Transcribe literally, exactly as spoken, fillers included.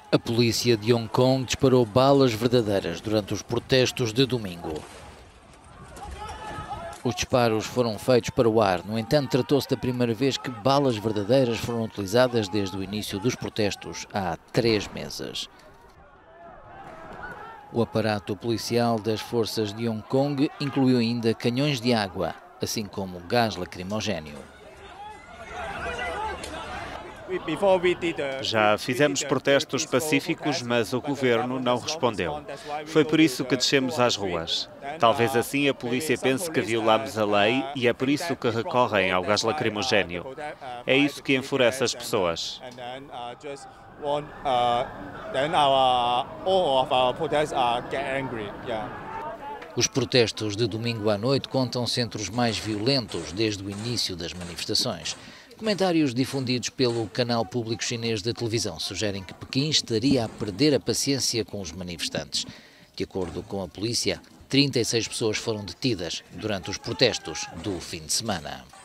A polícia de Hong Kong disparou balas verdadeiras durante os protestos de domingo. Os disparos foram feitos para o ar, no entanto, tratou-se da primeira vez que balas verdadeiras foram utilizadas desde o início dos protestos, há três meses. O aparato policial das forças de Hong Kong incluiu ainda canhões de água, assim como gás lacrimogéneo. Já fizemos protestos pacíficos, mas o governo não respondeu. Foi por isso que descemos às ruas. Talvez assim a polícia pense que violamos a lei e é por isso que recorrem ao gás lacrimogéneo. É isso que enfurece as pessoas. Os protestos de domingo à noite contam-se entre os mais violentos desde o início das manifestações. Comentários difundidos pelo canal público chinês de televisão sugerem que Pequim estaria a perder a paciência com os manifestantes. De acordo com a polícia, trinta e seis pessoas foram detidas durante os protestos do fim de semana.